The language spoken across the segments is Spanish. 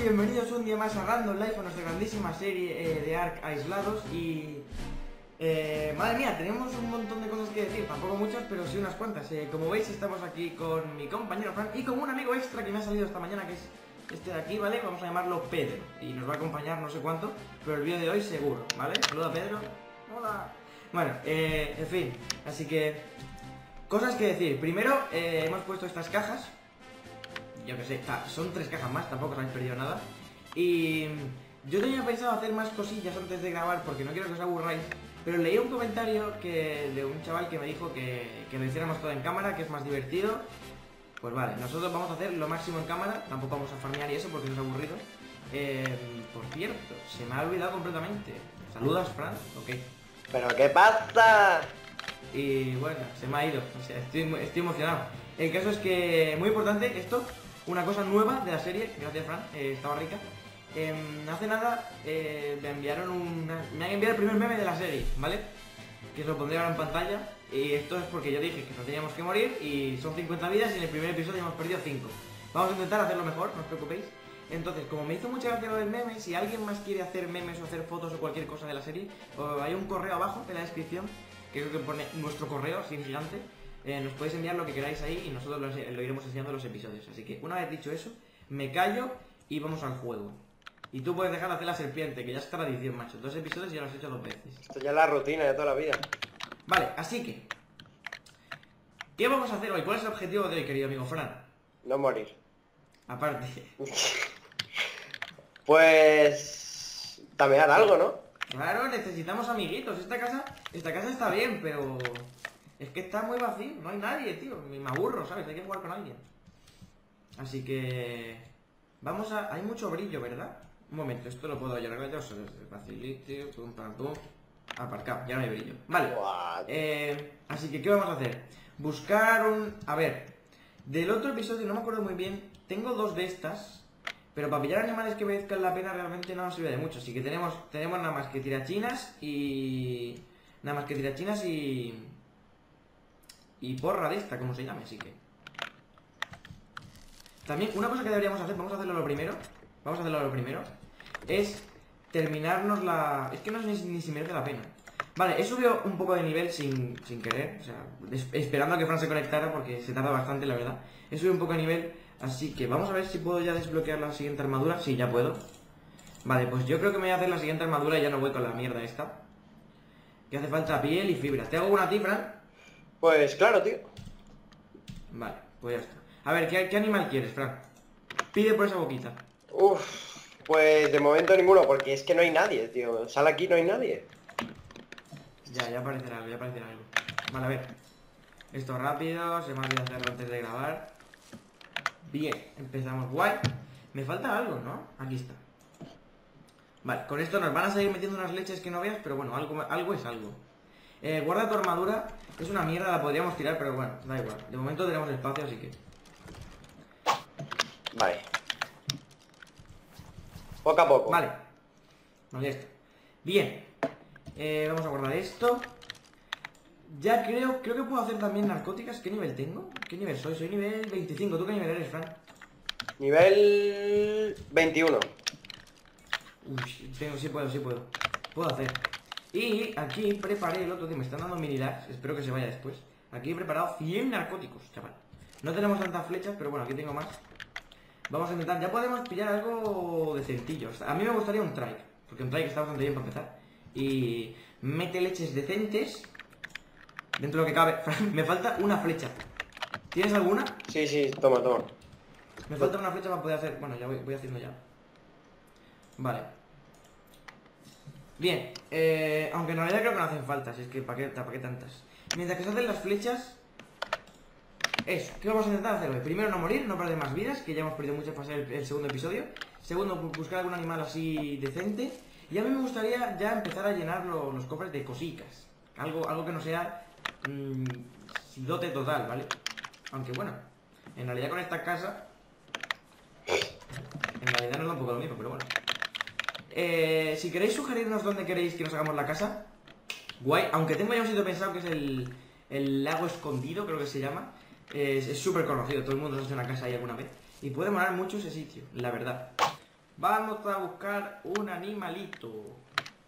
bienvenidos un día más a Random Life, a nuestra grandísima serie de Ark Aislados. Y madre mía, tenemos un montón de cosas que decir, tampoco muchas, pero sí unas cuantas. Como veis, estamos aquí con mi compañero Frank y con un amigo extra que me ha salido esta mañana, que es este de aquí, ¿vale? Vamos a llamarlo Pedro, y nos va a acompañar no sé cuánto, pero el vídeo de hoy seguro, ¿vale? Saluda, Pedro. Hola. Bueno, en fin, así que cosas que decir. Primero, hemos puesto estas cajas. Yo que sé, son 3 cajas más, tampoco os habéis perdido nada. Y yo tenía pensado hacer más cosillas antes de grabar porque no quiero que os aburráis. Pero leí un comentario de un chaval que me dijo que lo hiciéramos todo en cámara, que es más divertido. Pues vale, nosotros vamos a hacer lo máximo en cámara, tampoco vamos a farmear y eso porque no es aburrido. Por cierto, se me ha olvidado completamente. Saludas, Fran, ok. ¿Pero qué pasa? Y bueno, se me ha ido, o sea, estoy emocionado. El caso es que, muy importante, esto, una cosa nueva de la serie, gracias Fran, estaba rica. Hace nada me han enviado el primer meme de la serie, ¿vale? Que os lo pondré ahora en pantalla. Y esto es porque yo dije que no teníamos que morir y son 50 vidas y en el primer episodio hemos perdido 5. Vamos a intentar hacerlo mejor, no os preocupéis. Entonces, como me hizo mucha gracia lo del meme, si alguien más quiere hacer memes o hacer fotos o cualquier cosa de la serie, hay un correo abajo en la descripción, que creo que pone nuestro correo, así gigante. Nos podéis enviar lo que queráis ahí y nosotros lo iremos enseñando en los episodios. Así que una vez dicho eso, me callo y vamos al juego. Y tú puedes dejar de hacer la serpiente, que ya es tradición, macho. 2 episodios y ya lo has hecho 2 veces. Esto ya es la rutina de toda la vida. Vale, así que ¿qué vamos a hacer hoy? ¿Cuál es el objetivo de hoy, querido amigo Fran? No morir. Aparte. Pues... tamear algo, ¿no? Claro, necesitamos amiguitos. Esta casa está bien, pero es que está muy vacío. No hay nadie, tío. Me aburro, ¿sabes? Hay que jugar con alguien. Así que vamos a... Hay mucho brillo, ¿verdad? Un momento, esto lo puedo yo arreglar yo. Facilite, pum, pam, pum. Aparcado, ya no hay brillo. Vale. Así que, ¿qué vamos a hacer? Buscar un... A ver, del otro episodio no me acuerdo muy bien. Tengo 2 de estas, pero para pillar animales que merezcan la pena realmente no nos sirve de mucho. Así que tenemos nada más que tirachinas y... Nada más que tirachinas y porra de esta, como se llame, así que... También, una cosa que deberíamos hacer, vamos a hacerlo lo primero. Es terminarnos la... Es que no sé ni si merece la pena. Vale, he subido un poco de nivel sin querer, o sea, esperando a que Fran se conectara porque se tarda bastante, la verdad. He subido un poco de nivel, así que vamos a ver si puedo ya desbloquear la siguiente armadura. Sí, ya puedo. Vale, pues yo creo que me voy a hacer la siguiente armadura y ya no voy con la mierda esta. Que hace falta piel y fibra. ¿Te hago una a ti, Fran? Pues claro, tío. Vale, pues ya está. A ver, ¿qué animal quieres, Fran? Pide por esa boquita. Uf, pues de momento ninguno, porque es que no hay nadie, tío. Sal aquí, no hay nadie. Ya aparecerá algo, Vale, a ver. Esto rápido, se me ha olvidado hacerlo antes de grabar. Bien, empezamos guay. Me falta algo, ¿no? Aquí está. Vale, con esto nos van a seguir metiendo unas leches que no veas, pero bueno, algo es algo. Guarda tu armadura. Es una mierda, la podríamos tirar, pero bueno, da igual. De momento tenemos espacio, así que... Vale. Poco a poco. Vale. Vale, ya está. Bien. Vamos a guardar esto. Ya creo que puedo hacer también narcóticas. ¿Qué nivel tengo? ¿Qué nivel soy? Soy nivel 25. ¿Tú qué nivel eres, Fran? Nivel 21. Uy, sí puedo. Puedo hacer. Y aquí preparé el otro día. Me están dando mini lags. Espero que se vaya después. Aquí he preparado 100 narcóticos, chaval. No tenemos tantas flechas, pero bueno, aquí tengo más. Vamos a intentar. Ya podemos pillar algo decentillo. A mí me gustaría un trike, porque un trike está bastante bien para empezar. Y mete leches decentes dentro de lo que cabe. Me falta una flecha. ¿Tienes alguna? Sí, toma. Me falta una flecha para poder hacer... Bueno, ya voy haciendo ya. Vale. Bien, aunque en realidad creo que no hacen falta. Si es que ¿para qué tantas? Mientras que se hacen las flechas... Eso, ¿qué vamos a intentar hacer hoy? Primero no morir, no perder más vidas, que ya hemos perdido muchas para ser el segundo episodio. Segundo, buscar algún animal así decente. Y a mí me gustaría ya empezar a llenar los cofres de cositas. Algo que no sea sidote total, ¿vale? Aunque bueno, en realidad con esta casa en realidad nos da un poco lo mismo, pero bueno. Si queréis sugerirnos dónde queréis que nos hagamos la casa, guay, aunque tengo ya un sitio pensado que es el lago escondido, creo que se llama. Es súper conocido, todo el mundo se hace una casa ahí alguna vez. Y puede molar mucho ese sitio, la verdad. Vamos a buscar un animalito.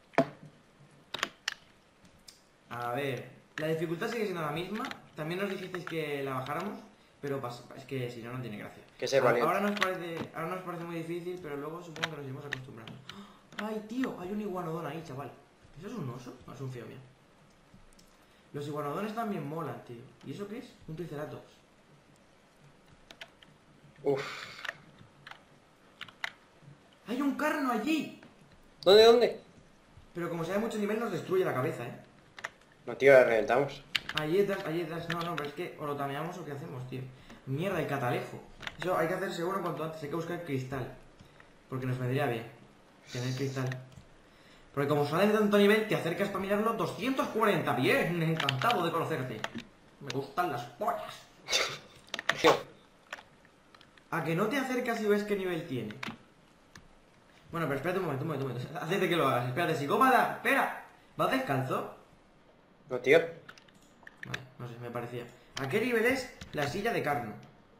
A ver, la dificultad sigue siendo la misma. También nos dijisteis que la bajáramos, pero es que si no, no tiene gracia. Que ser valiente. Ahora nos parece muy difícil, pero luego supongo que nos iremos acostumbrando. Ay, tío, hay un iguanodón ahí, chaval. ¿Eso es un oso? No, es un fiomia. Los iguanodones también molan, tío. ¿Y eso qué es? Un triceratops. Uf. ¡Hay un carno allí! ¿Dónde? Pero como sea de mucho nivel nos destruye la cabeza, ¿eh? No, tío, la reventamos. Allí detrás. No, pero es que o lo tameamos o qué hacemos, tío. Mierda, el catalejo. Eso hay que hacer seguro cuanto antes. Hay que buscar cristal. Porque nos vendría bien tener cristal. Porque como sale de tanto nivel, te acercas para mirarlo 240. Bien, encantado de conocerte. Me gustan las pollas. Tío. ¿A que no te acercas y ves qué nivel tiene? Bueno, pero espérate un momento. Hacete que lo hagas. Espérate, psicópata. Espera. ¿Vas descalzo? No, tío. Vale, no sé, me parecía. ¿A qué nivel es la silla de Carno?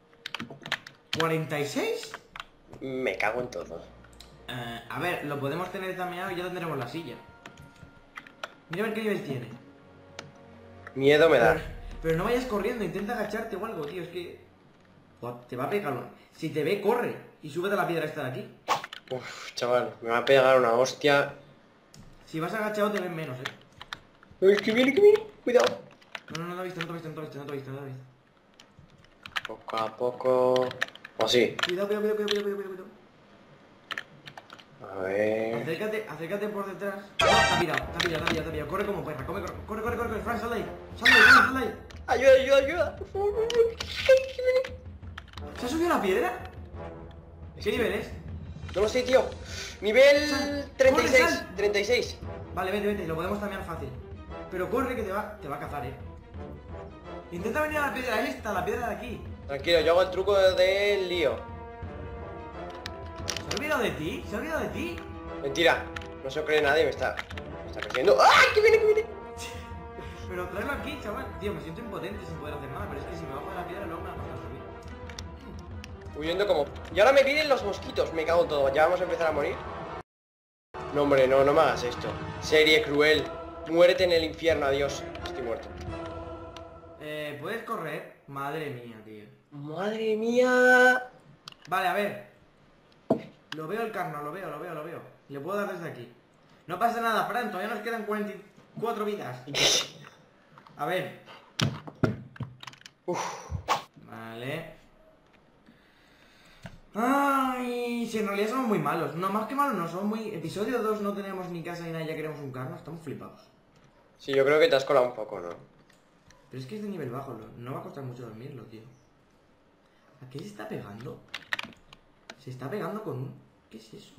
¿46? Me cago en todo. A ver, lo podemos tener tameado y ya tendremos la silla. Mira a ver qué nivel tiene. Miedo me da. Pero no vayas corriendo, intenta agacharte o algo, tío. Es que... te va a pegar. Si te ve, corre. Y súbete a la piedra esta de aquí. Uf, chaval, me va a pegar una hostia. Si vas agachado te ven menos, Que viene. Cuidado. No lo he visto. Poco a poco. O sí. Cuidado. A ver. Acércate por detrás. No, te ha pillado. Corre como perra, corre. Fran, sal de ahí. Ayuda. Por favor. ¿Se ha subido la piedra? ¿Qué nivel es? No lo sé, tío. Nivel Sal, 36. corre, sal. 36. Vale, vete, lo podemos tamear fácil. Pero corre que te va a cazar, Intenta venir a la piedra esta, la piedra de aquí. Tranquilo, yo hago el truco del lío. ¿Se ha olvidado de ti? Mentira. No se lo cree nadie, me está creciendo. ¡Ah! ¡Que viene! Pero tráelo aquí, chaval. Tío, me siento impotente sin poder hacer nada. Pero es que si me bajo de la piedra luego me va a costar subir. Huyendo como... Y ahora me vienen los mosquitos. Me cago en todo. ¿Ya vamos a empezar a morir? No, hombre, no me hagas esto. Serie cruel. Muérete en el infierno, adiós. Estoy muerto. ¿Puedes correr? Madre mía, tío. ¡Madre mía! Vale, a ver. Lo veo el carno, lo veo. Le puedo dar desde aquí. No pasa nada, Fran, todavía nos quedan 44 vidas. A ver. Uf. Vale. Ay, si en realidad somos muy malos. No, más que malos no, somos muy... Episodio 2 no tenemos ni casa ni nada, ya queremos un carno, estamos flipados. Sí, yo creo que te has colado un poco, ¿no? Pero es que es de nivel bajo, no va a costar mucho dormirlo, tío. ¿A qué se está pegando? Se está pegando con un... ¿Qué es eso?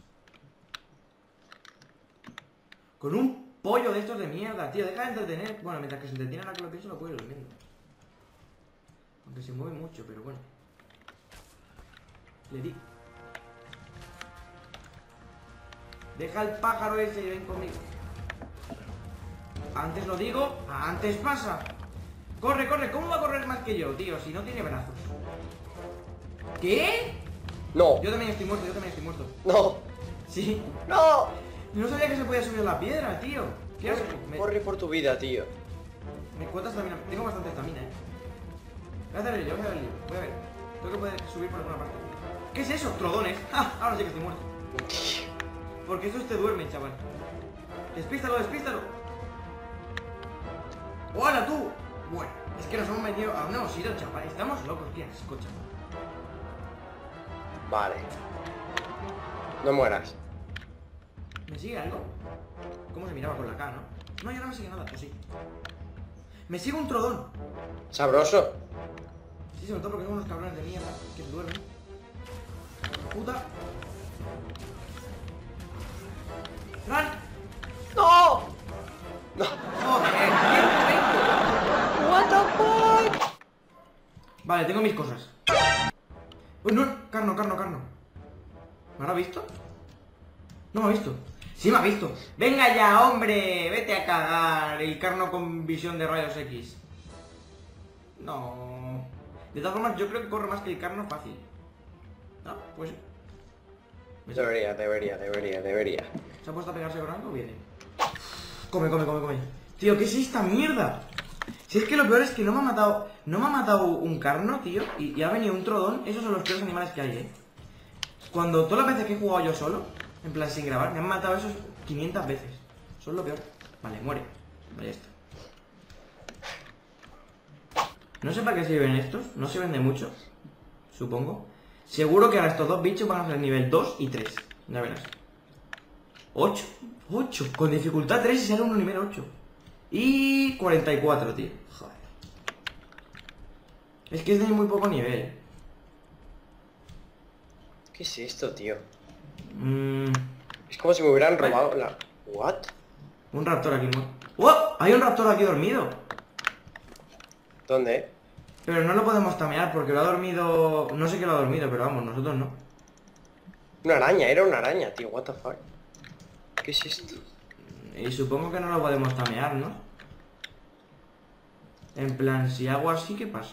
Con un pollo de estos de mierda, tío. Deja de entretener. Bueno, mientras que se entretiene ahora que lo pienso, lo puedo ir durmiendo. Aunque se mueve mucho, pero bueno. Le di. Deja el pájaro ese y ven conmigo. Antes lo digo, antes pasa. Corre, ¿cómo va a correr más que yo, tío? Si no tiene brazos. ¿Qué? No. Yo también estoy muerto. No. Sí. No. No sabía que se podía subir a la piedra, tío. ¿Qué asco? Corre por tu vida, tío. ¿Me cuentas estamina? Tengo bastante estamina, Voy a hacer el lío. Voy a ver. Tengo que poder subir por alguna parte. ¿Qué es eso? Trodones. ¡Ah! Ahora sí que estoy muerto. Porque esos te duermen, chaval. Despístalo. ¡Hola, tú! Bueno, es que nos hemos metido a una osita, chaval. Estamos locos, qué asco, chaval. Vale. No mueras. ¿Me sigue algo? ¿Cómo se miraba con la K, no? No, ya no me sigue nada, pues sí. Me sigue un trodón. Sabroso. Sí, sobre todo porque son unos cabrones de mierda que se duermen. Puta. ¡Fran! ¡No! No. ¡Joder! ¡Qué What the fuck? Vale, tengo mis cosas. ¡Uy, no! Carno. ¿Me habrá visto? No me ha visto. Sí me ha visto. ¡Venga ya, hombre! ¡Vete a cagar! El carno con visión de rayos X. No. De todas formas, yo creo que corre más que el carno fácil. ¿No? Pues... Debería. ¿Se ha puesto a pegarse con algo? Viene. Come. Tío, ¿qué es esta mierda? Si es que lo peor es que no me ha matado. No me ha matado un carno, tío. Y ha venido un trodón. Esos son los peores animales que hay, Cuando todas las veces que he jugado yo solo, en plan sin grabar, me han matado esos 500 veces. Son lo peor. Vale, muere. Vale, ya está. No sé para qué sirven estos. No se vende mucho. Supongo. Seguro que ahora estos dos bichos van a ser nivel 2 y 3. Ya verás. 8. Con dificultad 3 y sale uno nivel 8. Y 44, tío. Joder. Es que es de muy poco nivel. ¿Qué es esto, tío? Mmm... Es como si me hubieran robado la... ¿What? Un raptor aquí muerto. ¡Oh! Hay un raptor aquí dormido. ¿Dónde? Pero no lo podemos tamear porque lo ha dormido... No sé qué lo ha dormido, pero vamos, nosotros no. Una araña, era una araña, tío. What the fuck. ¿Qué es esto? Y supongo que no lo podemos tamear, ¿no? En plan, si hago así, ¿qué pasa?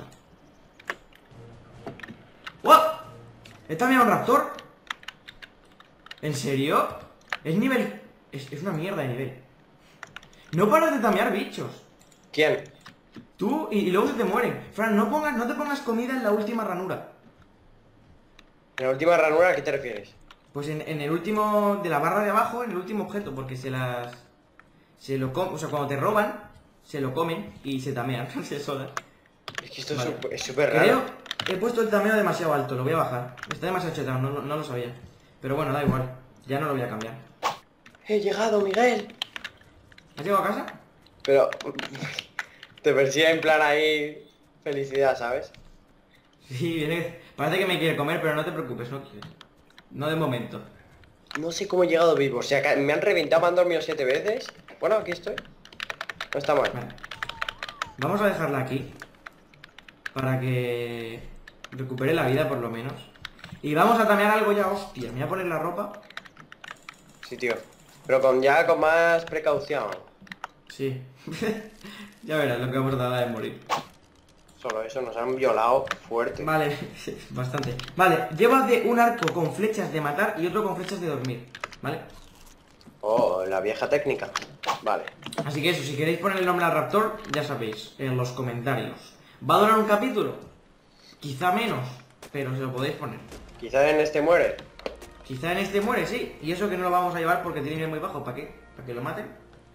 ¡Wow! ¿He tameado un raptor? ¿En serio? Es nivel... Es una mierda de nivel. No paras de tamear bichos. ¿Quién? Tú y luego se te mueren. Fran, no te pongas comida en la última ranura. ¿En la última ranura a qué te refieres? Pues en el último... De la barra de abajo, en el último objeto, porque se lo comen, o sea, cuando te roban, se lo comen y se tamean, se sodan. Es que esto Vale. es súper Creo, raro. he puesto el tameo demasiado alto, lo voy a bajar. Está demasiado chetado, no lo sabía. Pero bueno, da igual, ya no lo voy a cambiar. He llegado, Miguel. ¿Has llegado a casa? Pero... te persigue en plan ahí... Felicidad, ¿sabes? Sí, viene... Parece que me quiere comer, pero no te preocupes, no quiere. No de momento. No sé cómo he llegado vivo. O sea, que me han reventado, me han dormido 7 veces. Bueno, aquí estoy. No está mal. Vale. Vamos a dejarla aquí. Para que recupere la vida por lo menos. Y vamos a tamear algo ya, hostia. Me voy a poner la ropa. Sí, tío. Pero con más precaución. Sí. Ya verás lo que hemos dado de morir. Solo eso, nos han violado fuerte. Vale, bastante. Vale, llévate un arco con flechas de matar y otro con flechas de dormir. ¿Vale? Oh, la vieja técnica. Vale. Así que eso, si queréis poner el nombre al raptor, ya sabéis, en los comentarios. ¿Va a durar un capítulo? Quizá menos, pero se lo podéis poner. Quizá en este muere. Quizá en este muere, sí. Y eso que no lo vamos a llevar porque tiene nivel muy bajo. ¿Para qué? ¿Para que lo maten?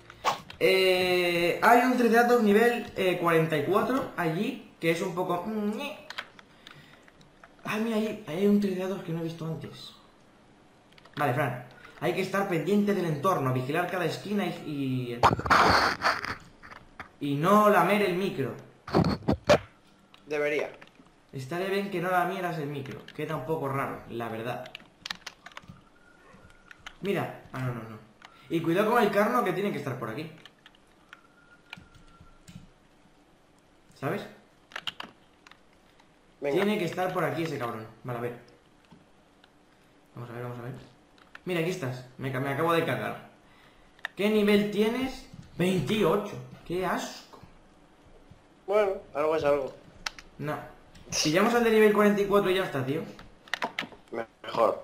Hay un Triceratops nivel 44 allí, que es un poco... Ay, mira, ahí hay un Triceratops que no he visto antes. Vale, Fran. Hay que estar pendiente del entorno, vigilar cada esquina y no lamer el micro. Debería. Estaré bien que no lamieras el micro. Queda un poco raro, la verdad. Mira. Ah, no. Y cuidado con el carno que tiene que estar por aquí. ¿Sabes? Venga. Tiene que estar por aquí ese cabrón. Vale, a ver. Vamos a ver. Mira, aquí estás. Me acabo de cagar. ¿Qué nivel tienes? 28. ¡Qué asco! Bueno, algo es algo. No. Pillamos al de nivel 44 y ya está, tío. Mejor.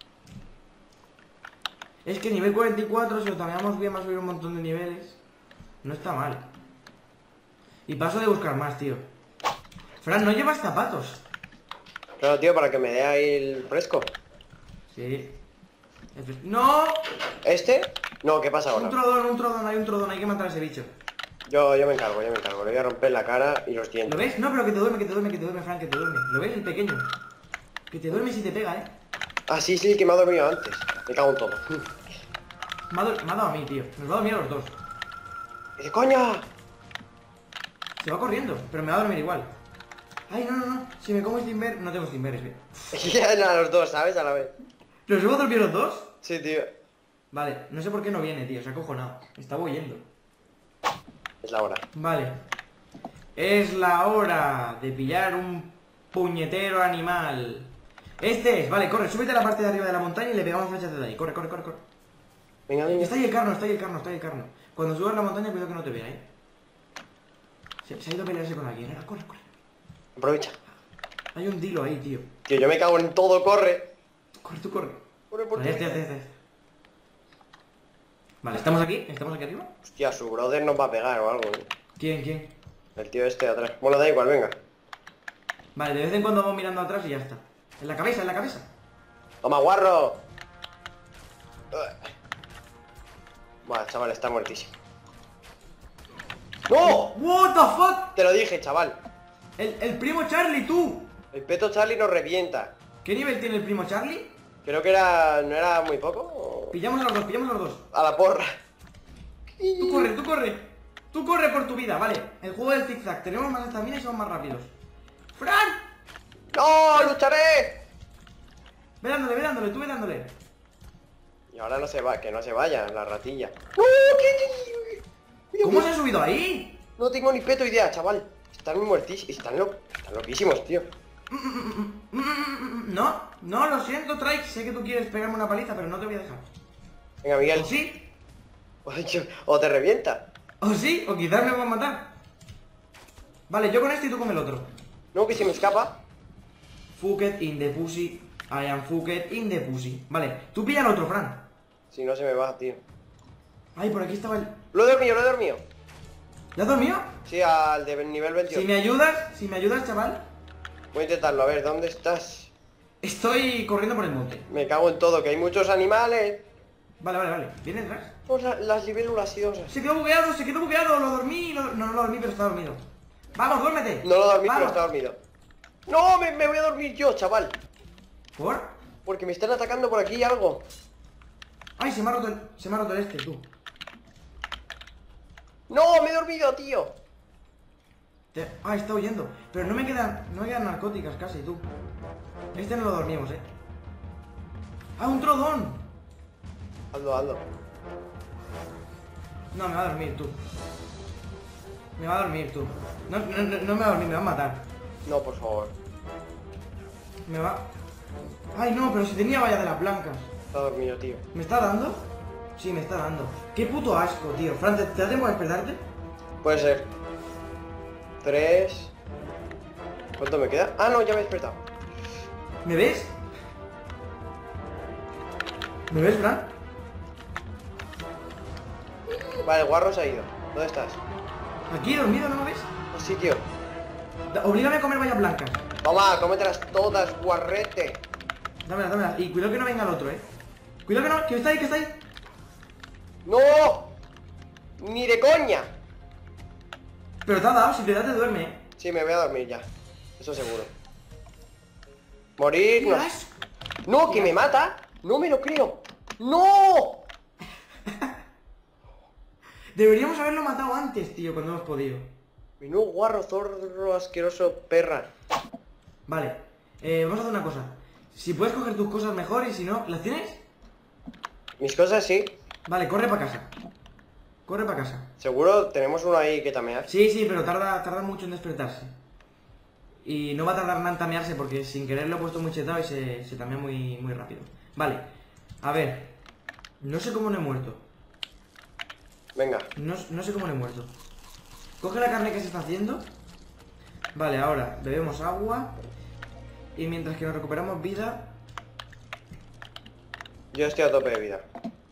Es que nivel 44, si lo tameamos bien, va a subir un montón de niveles. No está mal. Y paso de buscar más, tío. Fran, ¿no llevas zapatos? Claro, tío, para que me dé ahí el fresco. Sí. ¡No! ¿Este? No, ¿qué pasa ahora? Un trodón, hay un trodón, hay que matar a ese bicho. Yo me encargo. Le voy a romper la cara y los ¿Lo dientes. ves? No, pero que te duerme, Fran, que te duerme. ¿Lo ves? El pequeño. Que te duerme si te pega, Ah, sí, el que me ha dormido antes. Me cago en todo. Me ha dado a mí, tío. Nos va a dormir a los dos. ¡Dice, coña! Se va corriendo, pero me va a dormir igual. Ay, no. Si me como Steamber, no tengo Steamber, es bien. Ya no, a los dos, ¿sabes? A la vez. ¿Los hemos dormido los dos? Sí, tío. Vale, no sé por qué no viene, tío. Se ha cojonado. Estaba huyendo. Es la hora. Vale. Es la hora de pillar un puñetero animal. Este es, vale, corre, súbete a la parte de arriba de la montaña y le pegamos flechas desde ahí. Corre. Venga. Está ahí el carno. Cuando subas la montaña, cuidado que no te vea, Se ha ido a pelearse con alguien. Corre. Aprovecha. Hay un dilo ahí, tío. Tío, yo me cago en todo, corre. Corre, tú corre. Corre. por tu Vale, vida. Vale, ¿estamos aquí? ¿Estamos aquí arriba? Hostia, su brother nos va a pegar o algo. ¿Quién? El tío este de atrás. Bueno, da igual, venga. Vale, de vez en cuando vamos mirando atrás y ya está. En la cabeza, en la cabeza. ¡Toma, guarro! Vale, chaval, está muertísimo. ¡No! What the fuck. Te lo dije, chaval. El primo Charlie, tú. El peto Charlie nos revienta. ¿Qué nivel tiene el primo Charlie? Creo que era... ¿No era muy poco? ¿O? Pillamos a los dos, pillamos a los dos. A la porra. Tú corre, tú corre. Tú corre por tu vida, vale. El juego del zigzag. Tenemos más estamina y somos más rápidos. ¡Fran! ¡No! ¡Lucharé! Ve dándole, tú ve dándole. Y ahora no se va, que no se vaya, la ratilla. ¡No! Mira, ¿Cómo mira. se ha subido ahí? No tengo ni peto idea, chaval. Están muy muertísimos. Están loquísimos, tío. No, lo siento, Trike. Sé que tú quieres pegarme una paliza, pero no te voy a dejar. Venga, Miguel. ¿O sí? O te revienta. ¿O sí? ¿O quizás me va a matar? Vale, yo con este y tú con el otro. No, que se me escapa. Fucked in the pussy. I am fucked in the pussy. Vale, tú pilla al otro, Fran. Si no se me va, tío. Ay, por aquí estaba el... Lo he dormido. ¿Ya has dormido? Sí, al de nivel 28. Si me ayudas, chaval. Voy a intentarlo, a ver, ¿dónde estás? Estoy corriendo por el monte. Me cago en todo, que hay muchos animales. Vale. ¿Viene detrás? Pues las libélulas idosas. Se quedó bugueado, lo dormí. No, no lo dormí, pero está dormido. Vamos, duérmete. No lo dormí, pero Vamos. está dormido. No, me voy a dormir yo, chaval. ¿Por? Porque me están atacando por aquí algo. Ay, se me ha roto el este, tú. No, me he dormido, tío. Está huyendo. Pero no me quedan narcóticas casi, tú. Este no lo dormimos, un trodón. Hazlo. No, me va a dormir, tú. No, me va a dormir, me va a matar. No, por favor. Me va... Ay, no, pero si tenía vallas de las blancas. Está dormido, tío. ¿Me está dando? Sí, me está dando. Qué puto asco, tío. Fran, ¿te da tiempo a despertarte? Puede ser. 3. ¿Cuánto me queda? Ah, no, ya me he despertado. ¿Me ves? ¿Me ves, Fran? Vale, el guarro se ha ido. ¿Dónde estás? Aquí dormido, ¿no me ves? Sí, tío. Oblígame a comer vallas blancas. Toma, cómetelas todas, guarrete. Dámelas. Y cuidado que no venga el otro, Cuidado que no, que está ahí. ¡No! ¡Ni de coña! Pero te ha dado, si te da te duerme, Sí, me voy a dormir ya. Eso seguro. Morir. ¡Qué No. asco! ¡No, que me mata! ¡No me lo creo! ¡No! Deberíamos haberlo matado antes, tío, cuando hemos podido. Menudo guarro, zorro, asqueroso, perra. Vale, vamos a hacer una cosa. Si puedes coger tus cosas mejor y si no, ¿las tienes? Mis cosas sí. Vale, corre para casa. Seguro tenemos uno ahí que tamear. Sí, pero tarda mucho en despertarse. Y no va a tardar nada en tamearse porque sin querer lo he puesto muy chetado y se tamea muy rápido. Vale, a ver. No sé cómo no he muerto. Venga. No sé cómo no he muerto. Coge la carne que se está haciendo. Vale, ahora bebemos agua. Y mientras que nos recuperamos vida... Yo estoy a tope de vida.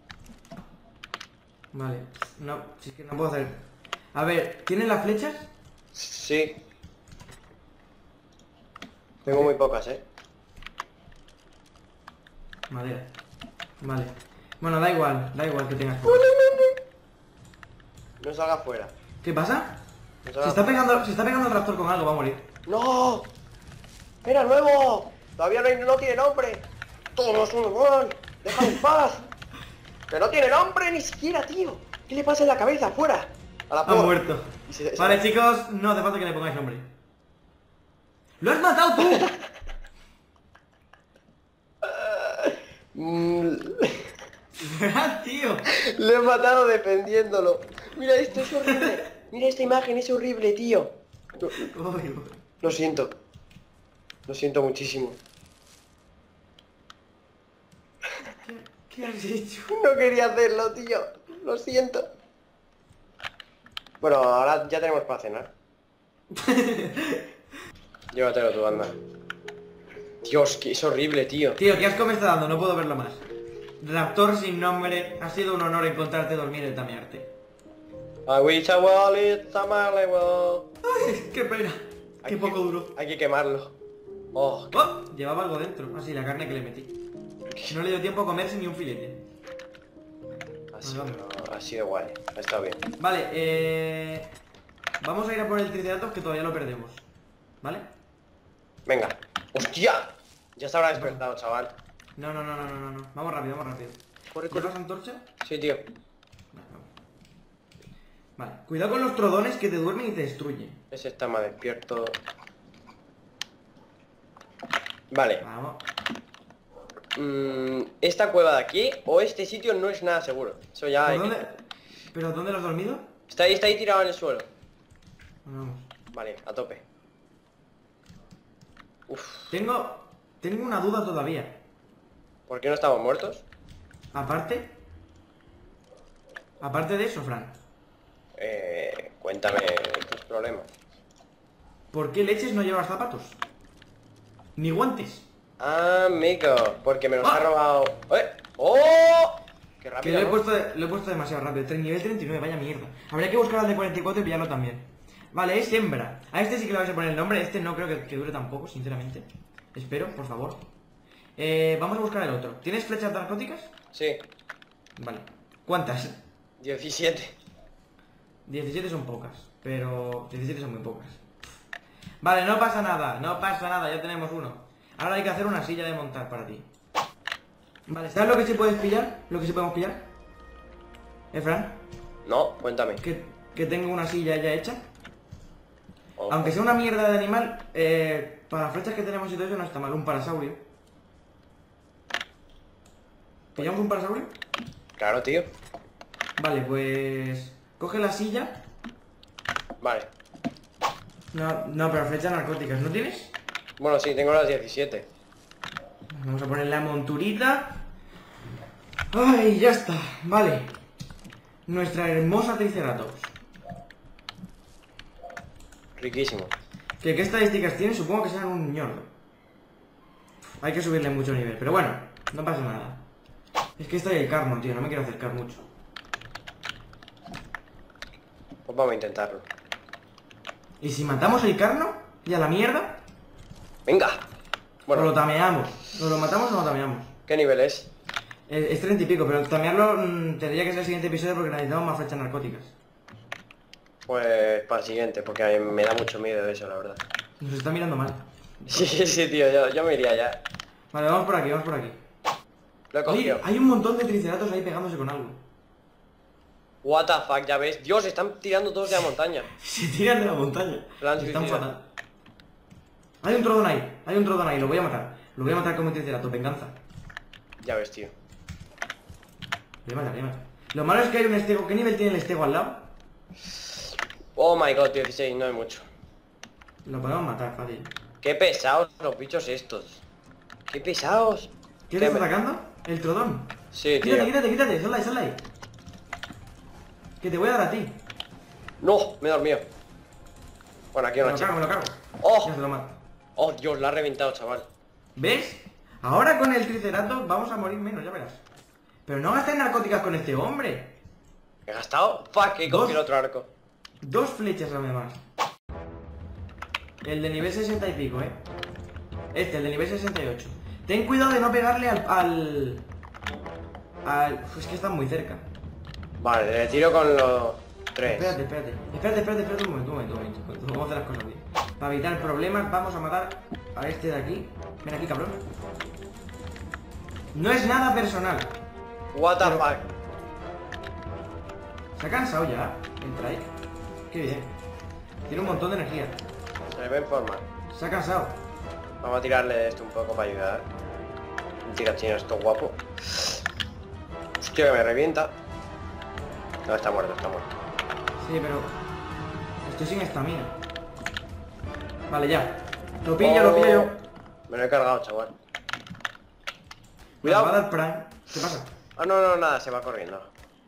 Vale, no, si es que no puedo hacer... A ver, ¿tienes las flechas? Sí. Tengo muy pocas, Madera. Vale. Bueno, da igual que tengas. No salga fuera. ¿Qué pasa? No Se salga está fuera. pegando el raptor con algo, va a morir. ¡No! ¡Era nuevo! Todavía no tiene nombre. Todo es un humor. Déjalo en paz. Que no tiene nombre ni siquiera, tío. ¿Qué le pasa en la cabeza? ¡Fuera! A la Ha porra. muerto. Y se- Vale, chicos, no hace falta que le pongáis nombre. ¡Lo has matado tú! Mm, Tío. Le he matado defendiéndolo. Mira, esto es horrible. Mira esta imagen, es horrible, tío. Uy, Lo siento. Lo siento muchísimo. ¿Qué has hecho? No quería hacerlo, tío. Lo siento. Bueno, ahora ya tenemos para cenar. Llévatelo tú, anda. Dios, que es horrible, tío. Tío, ¿qué asco me está dando? No puedo verlo más. Raptor sin nombre, ha sido un honor encontrarte dormir y tamearte. I wish I was it, Samale, well. Ay, qué pena. Qué poco duró. Hay que quemarlo. Oh, Oh, llevaba algo dentro. Así, la carne que le metí. No le dio tiempo a comerse ni un filete. ha sido guay. Ha estado bien. Vale, vamos a ir a por el Triceratops que todavía lo perdemos. ¿Vale? Venga. ¡Hostia! Ya se habrá despertado, chaval. No. Vamos rápido, vamos rápido. Corre, ¿Llevas antorcha? Sí, tío. Vale, vamos. Vale, cuidado con los trodones que te duermen y te destruyen. Ese está más despierto. Vale. Vamos. Esta cueva de aquí o este sitio no es nada seguro. Eso ya ¿Por hay dónde? ¿Pero dónde lo has dormido? Está ahí tirado en el suelo. Vamos. Vale, a tope. Uf. Tengo una duda todavía. ¿Por qué no estamos muertos? Aparte de eso, Fran, Cuéntame tus problemas. ¿por qué leches no llevas zapatos? Ni guantes. Amigo, porque me los ¡Ah! ha robado. ¡Oh! ¡Qué Que rápido! lo he ¿no? puesto demasiado rápido. Nivel 39, vaya mierda. Habría que buscar al de 44 y pillarlo también. Vale, es hembra. A este sí que le vais a poner el nombre. Este no creo que dure tampoco, sinceramente. Espero, por favor. Vamos a buscar el otro. ¿Tienes flechas narcóticas? Sí, Vale. ¿Cuántas? 17. 17 son pocas, pero 17 son muy pocas. Vale, no pasa nada, ya tenemos uno. Ahora hay que hacer una silla de montar para ti. Vale, ¿sabes lo que sí puedes pillar? Lo que sí podemos pillar. Fran, No, cuéntame. que tengo una silla ya hecha. Oh. Aunque sea una mierda de animal, para flechas que tenemos y todo eso no está mal. Un parasaurio. ¿Pillamos un parasaurio? Claro, tío. Vale, pues... coge la silla. Vale. No, pero flechas narcóticas, ¿no tienes? Bueno, sí, tengo las 17. Vamos a poner la monturita. Ay, ya está. Vale. Nuestra hermosa Triceratops. Riquísimo. ¿Qué estadísticas tiene? Supongo que serán un ñordo. Hay que subirle mucho nivel, pero bueno, no pasa nada. Es que estoy el carno, tío, no me quiero acercar mucho. Pues vamos a intentarlo. ¿Y si matamos el carno? ¿Y a la mierda? ¡Venga! O lo Bueno, tameamos. ¿O lo matamos o lo tameamos? ¿qué nivel es? Es 30 y pico, pero tamearlo tendría que ser el siguiente episodio porque necesitamos más flechas narcóticas. Pues para el siguiente, porque a mí me da mucho miedo eso, la verdad. Nos está mirando mal. Sí, tío, yo me iría ya. Vale, vamos por aquí, vamos por aquí. Lo he Oye, cogido. hay un montón de triceratops ahí pegándose con algo. What the fuck, ya ves. Dios, están tirando todos de la montaña. Se tiran de la montaña. Plan Están suicida. fatal. Hay un trodón ahí, lo voy a matar. Lo voy a matar como un triceratops, venganza. Ya ves, tío. Lo voy a matar. Lo malo es que hay un estego. ¿Qué nivel tiene el estego al lado? Oh my god, 16, no hay mucho. Lo podemos matar, fácil. Qué pesados los bichos estos. Qué pesados. ¿Qué te está atacando? El trodón. Sí, tío. Quítate, sal ahí. Que te voy a dar a ti. No, me he dormido. Bueno, aquí hay una chica. Me lo cargo. Oh. Ya se lo mato. Oh, Dios, la ha reventado, chaval. ¿Ves? Ahora con el triceratops vamos a morir menos, ya verás. Pero no gastes narcóticas con este hombre. ¿He gastado? Fuck, he cogido el otro arco. 2 flechas además. El de nivel 60 y pico, el de nivel 68. Ten cuidado de no pegarle al... Es que están muy cerca. Vale, le tiro con los 3. Espérate un momento. Vamos a hacer las cosas bien. Para evitar problemas vamos a matar a este de aquí. Ven aquí, cabrón. No es nada personal. What the Pero- fuck. Se ha cansado ya el trike. Qué bien. Tiene un montón de energía. Se le ve en forma. Se ha cansado. Vamos a tirarle esto un poco para ayudar. Un tirachino esto guapo. Hostia, que me revienta. No, está muerto. Sí, pero... estoy sin estamina. Vale, ya. Lo pillo yo. Me lo he cargado, chaval. Me va a Cuidado. dar prime. ¿Qué pasa? Ah, no, nada, se va corriendo.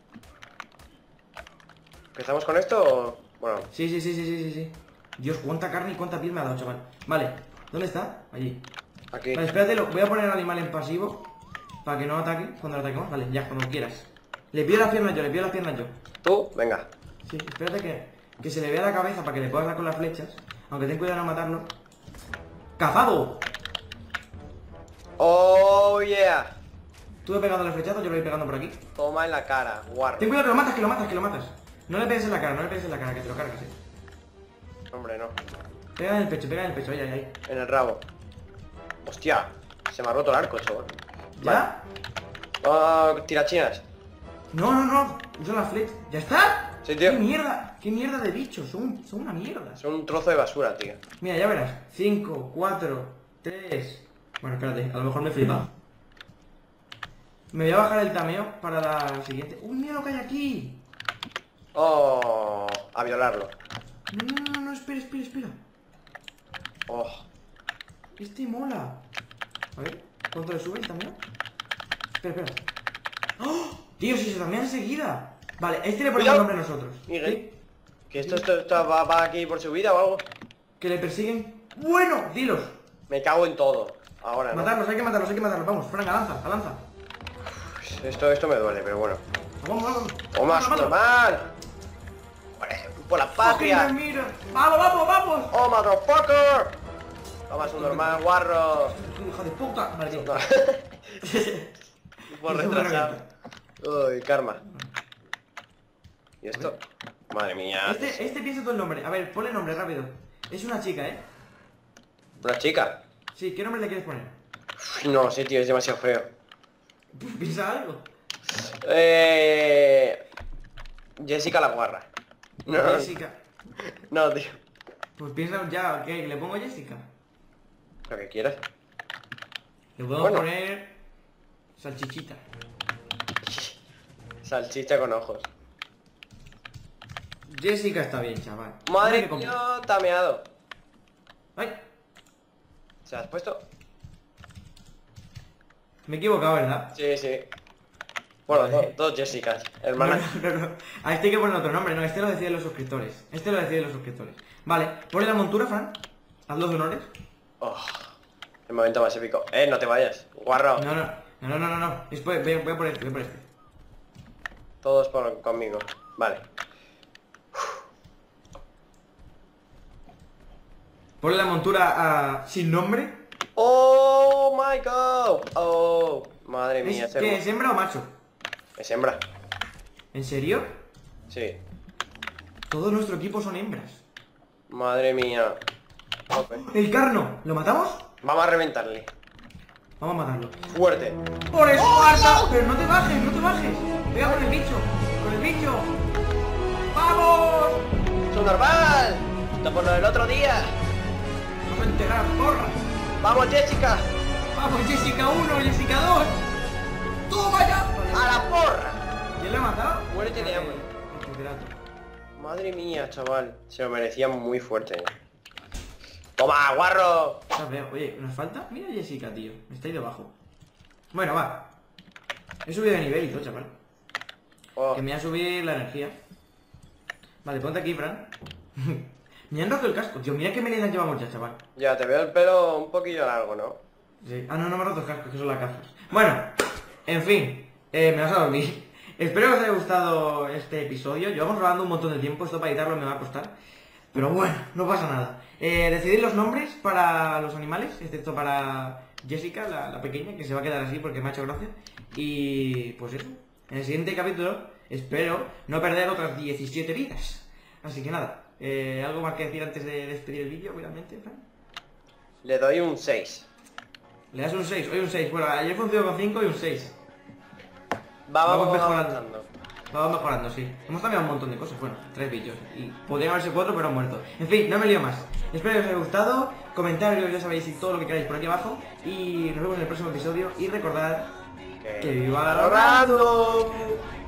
¿Empezamos con esto o...? Bueno, Sí. Dios, cuánta carne y cuánta piel me ha dado, chaval. Vale, ¿dónde está? Allí. aquí. Vale, espérate, voy a poner el animal en pasivo. Para que no ataque cuando lo ataquemos. Vale, ya, cuando quieras. Le pido las piernas yo, le pido las piernas yo. ¿Tú? Venga. Sí, espérate que se le vea la cabeza para que le puedas dar con las flechas. Aunque ten cuidado de no matarlo. ¡Cazado! Oh, yeah. Tú ve pegando el flechazo, yo lo voy pegando por aquí. Toma en la cara, guarro. Ten cuidado que lo matas, que lo matas, que lo matas. No le pegues en la cara, no le pegues en la cara, que te lo cargas, Hombre, no. Pega en el pecho, ahí, ahí, ahí. En el rabo. Hostia, se me ha roto el arco, chaval. ¿Ya? Oh, tirachinas. No. Usa la flecha. ¿Ya está? Sí, tío. Qué mierda de bichos, son una mierda. Son un trozo de basura, tío. Mira, ya verás. 5, 4, 3. Bueno, espérate, a lo mejor me he flipado. Me voy a bajar el tameo para la siguiente. ¡Uy, mira lo que hay aquí! Oh, a violarlo. No, espera. Oh, Este mola. A ver, ¿cuánto le sube el tameo? Espera. ¡Oh! Tío, si se tamea enseguida. Vale, este le ponemos Cuidado. nombre a nosotros. Miguel. ¿Sí? ¿que esto va aquí por su vida o algo? Que le persiguen. ¡Bueno! Dilos. Me cago en todo. Ahora, ¿no? Matarlos, hay que matarlos. Vamos, Frank, lanza. Esto me duele, pero bueno. Vamos. ¡O más Mátalo. normal! ¡Por la patria! ¡Oh, mira! ¡Vamos! ¡Oh, motherfucker! Toma su normal, guarro. ¡Hijo de puta! Vale, tío. Por retrasado. Uy, karma. ¿Y esto? Madre mía. Este piensa todo el nombre. A ver, ponle nombre rápido. Es una chica, ¿eh? ¿Una chica? Sí, ¿qué nombre le quieres poner? Uf, no lo sé, tío, es demasiado feo. Piensa algo. Jessica la guarra. No, Jessica. no, tío. Pues piensa ya, ¿qué? ¿Le pongo Jessica? Lo que quieras. Le puedo Bueno. poner... Salchichita. Salchicha con ojos. Jessica está bien, chaval. Madre Dame que mía, tameado. ¡Ay! ¿Se has puesto? Me he equivocado, ¿verdad? Sí. Bueno, Vale. dos Jessicas, hermanas. No. A este hay que poner otro nombre, no, este lo deciden los suscriptores. Vale, ponle la montura, Fran. Haz los honores. Oh, el momento más épico. No te vayas, guarro. No. Después, voy por este. Todos conmigo. Vale. Ponle la montura sin nombre. Oh my god. Oh, madre mía. ¿Qué, es hembra o macho? Es hembra. ¿En serio? Sí. Todo nuestro equipo son hembras. Madre mía. Ok. El carno, ¿lo matamos? Vamos a reventarle. Vamos a matarlo. Fuerte. ¡Por Esparta! Pero no te bajes. Pega con el bicho. ¡Vamos! ¡Es un normal! Esto por lo del otro día. Vamos a enterrar, porra. ¡Vamos, Jessica! Vamos, Jessica 1, Jessica 2. ¡Toma ya! ¡A la porra! ¿Quién le ha matado? Muérete de hambre. El triceratops. Madre mía, chaval. Se lo merecía muy fuerte. ¡Toma, guarro! Está feo. Oye, ¿nos falta? Mira Jessica, tío. Está ahí debajo. Bueno, va. He subido de nivel y todo, chaval. Oh, Que me va a subir la energía. Vale, ponte aquí, Fran. Me han roto el casco. Tío, mira qué melenas llevamos ya, chaval. ya te veo el pelo un poquillo largo, ¿no? Sí. Ah, no me he roto el casco, que son las gafas. Bueno, en fin. Me vas a dormir. Espero que os haya gustado este episodio. Llevamos grabando un montón de tiempo. Esto para editarlo me va a costar. Pero bueno, no pasa nada. Decidid los nombres para los animales, excepto para Jessica, la pequeña, que se va a quedar así porque me ha hecho gracia. Y pues eso. En el siguiente capítulo espero no perder otras 17 vidas. Así que nada. ¿Algo más que decir antes de despedir el vídeo, obviamente, Fran? Le doy un 6. Le das un 6, hoy un 6. Bueno, ayer funcionó con 5 y un 6. Vamos mejorando. avanzando. Vamos mejorando, sí. Hemos cambiado un montón de cosas, bueno, 3 vídeos. Y podrían haberse 4, pero han muerto. En fin, no me lío más. Espero que os haya gustado. Comentarios, ya sabéis, y todo lo que queráis por aquí abajo. Y nos vemos en el próximo episodio. Y recordad que viva ¡Random!